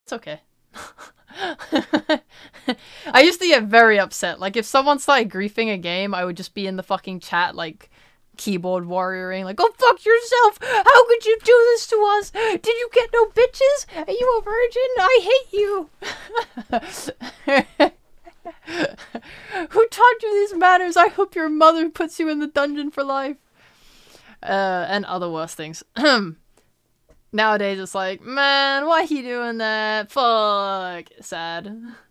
It's okay. I used to get very upset. Like, if someone started griefing a game, I would just be in the fucking chat, like, keyboard warrioring, like, go fuck yourself! How could you do this to us? Did you get no bitches? Are you a virgin? I hate you! Who taught you these manners? I hope your mother puts you in the dungeon for life. And other worse things. Nowadays it's like, man, why he doing that? Fuck. Sad.